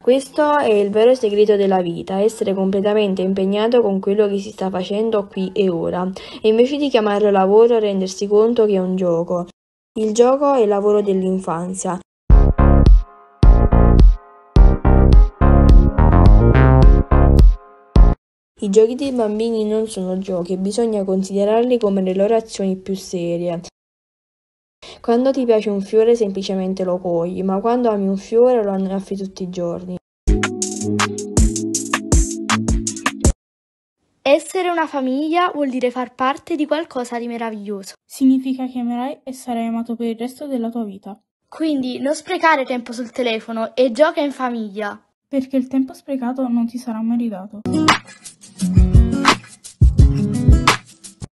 Questo è il vero segreto della vita, essere completamente impegnato con quello che si sta facendo qui e ora, e invece di chiamarlo lavoro rendersi conto che è un gioco. Il gioco è il lavoro dell'infanzia. I giochi dei bambini non sono giochi, bisogna considerarli come le loro azioni più serie. Quando ti piace un fiore semplicemente lo cogli, ma quando ami un fiore lo annaffi tutti i giorni. Essere una famiglia vuol dire far parte di qualcosa di meraviglioso. Significa che amerai e sarai amato per il resto della tua vita. Quindi non sprecare tempo sul telefono e gioca in famiglia. Perché il tempo sprecato non ti sarà mai ridato.